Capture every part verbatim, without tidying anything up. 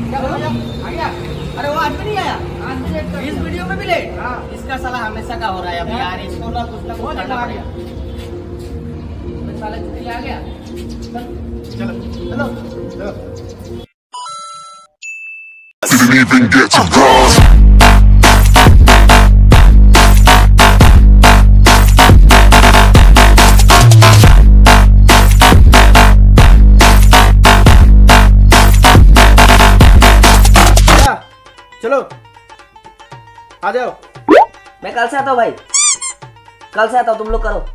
क्या बोला? आ गया? अरे वो आज भी नहीं आया? आज भी लेट कर इस वीडियो में भी लेट? हाँ। इसका साला हमेशा का हो रहा है अभी यार, इसको ना कुछ ना कुछ करना पड़ेगा। साला छुट्टी ले आ गया। चलो चलो चलो। Didn't even get to cross. चलो आ जाओ। मैं कल से आता हूँ भाई, कल से आता हूँ, तुम लोग करो।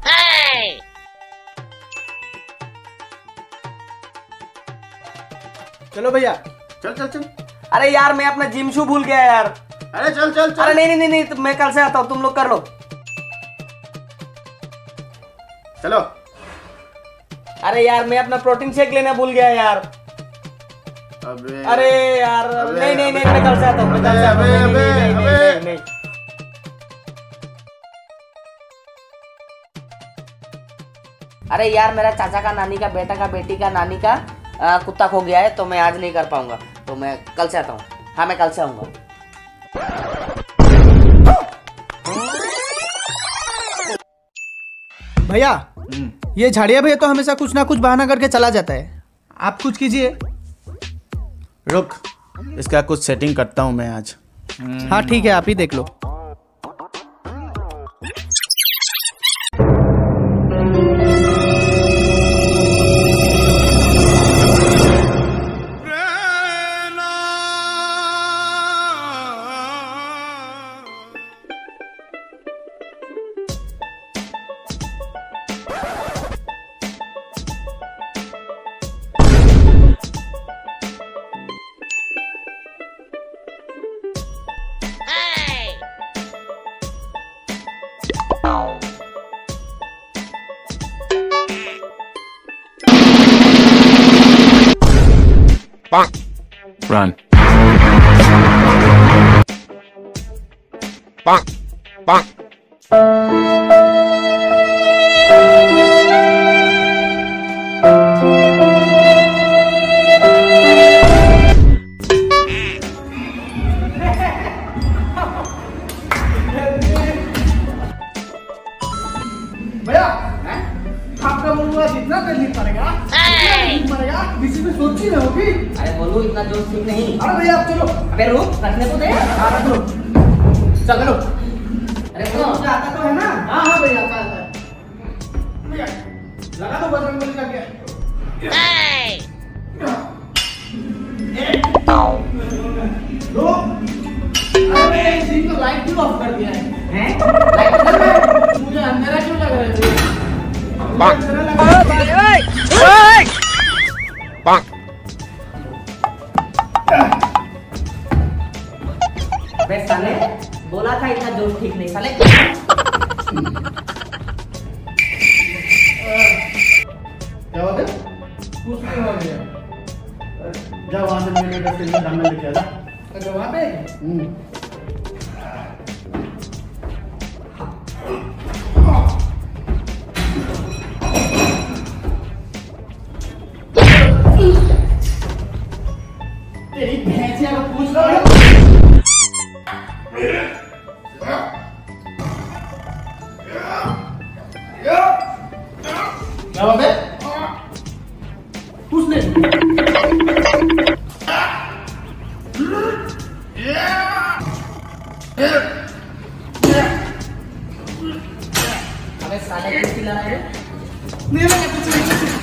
चलो भैया, चल चल चल। अरे यार मैं अपना जिम शू भूल गया यार। अरे चल चल चल। अरे नहीं नहीं नहीं, नहीं मैं कल से आता हूँ, तुम लोग कर लो। चलो। अरे यार मैं अपना प्रोटीन शेक लेना भूल गया यार। अबे अरे यार अबे, नहीं नहीं अबे, नहीं मैं कल से आता हूँ, मैं कल से आता हूँ। नहीं, अबे, नहीं, नहीं, अबे, नहीं, अबे। नहीं, नहीं। अरे यार मेरा चाचा का, नानी का, बेटा का, बेटी का, नानी का आ, कुत्ता खो गया है, तो मैं आज नहीं कर पाऊंगा, तो मैं कल से आता हूँ। हाँ मैं कल से आऊंगा। भैया ये झाड़िया भैया तो हमेशा कुछ ना कुछ बहाना करके चला जाता है, आप कुछ कीजिए। रुक, इसका कुछ सेटिंग करता हूँ मैं आज। हाँ ठीक है, आप ही देख लो। Run. Bonk. Bonk. भैया आपका मुंह जितना जल्दी पड़ेगा पड़ेगा, किसी में सोची ना होगी। अरे बोलो इतना जोश ठीक नहीं। अरे भैया आप चलो। अबे रुक, रखने को दे। हाँ रख लो, चल लो। अरे सुनो, आता तो है ना? हाँ हाँ भैया आता है। भैया लगा दो बजरंगबली का क्या? दो। अरे इसी को लाइट क्यों ऑफ कर दिया है? हैं? लाइट बंद कर। मुझे अंधेरा क्यों लग रहा है? Bonk. Bonk. अबे साले, बोला था इतना जोश ठीक नहीं साले। क्या बात है? कुछ नहीं हो गया। जा वहाँ से मेरे घर से डंडा लेके आ जा। अच्छा वहाँ पे? हम्म। तेरी भैंसिया को पूछ लो। क्या बात है? पूछ ले। अबे साले क्यों चिल्ला रहा है? नहीं नहीं कुछ नहीं।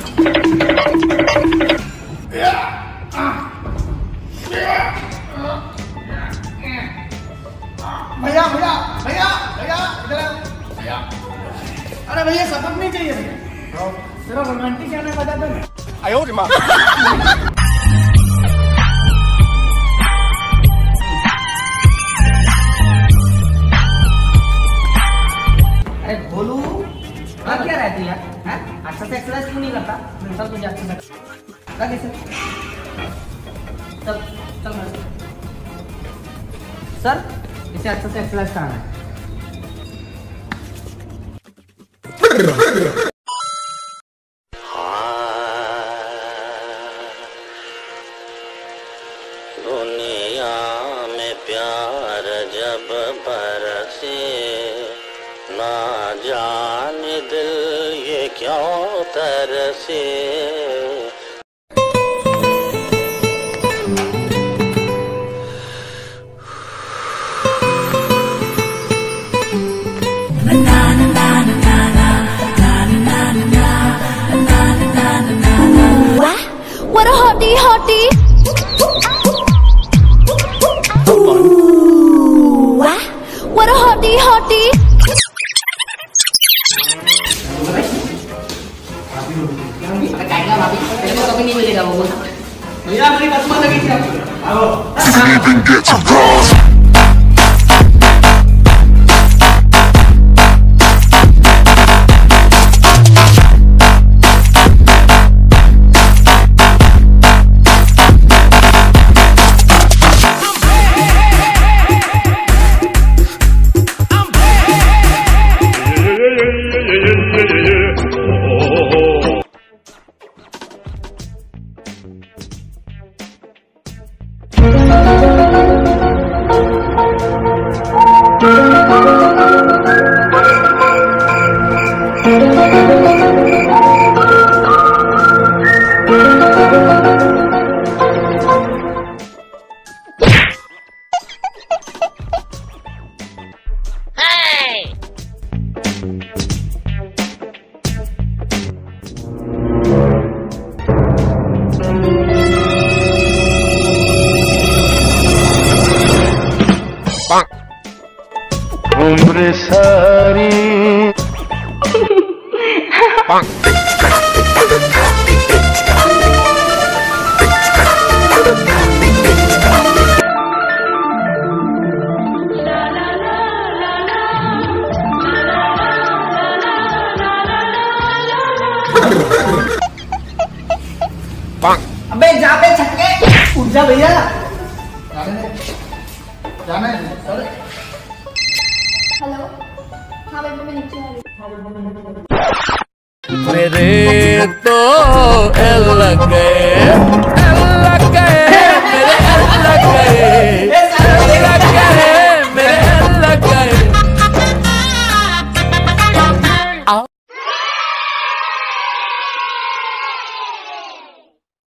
भैया भैया भैया भैया इधर आओ। भैया अरे भैया सबक नहीं चाहिए भैया, जरा रोमांटिक गाना बजा दो ना। I owed him up. अरे बोलू हाँ क्या रहती है? हैं? अच्छा से एक्सरसाइज क्यों नहीं करता? चल तुझे अच्छा से लगे से चल चल मेरे साथ। सर इसे अच्छा से एक्सरसाइज कराना है। दुनिया में प्यार जब बरसे, ना जाने दिल ये क्यों तरसे। What a hottie hottie. What a hottie hottie. बताएगा भाभी, तेरे को कभी नहीं मिलेगा वो बोला। भैया हमारी कस्टमर लगी थी आपकी। Even get some calls. उम्र सारी अबे जा पे छक्के, उठ जा भैया। जाना है सर। हेलो, हाँ बेटा मैं नीचे आ रही हूँ। मेरे तो लग गए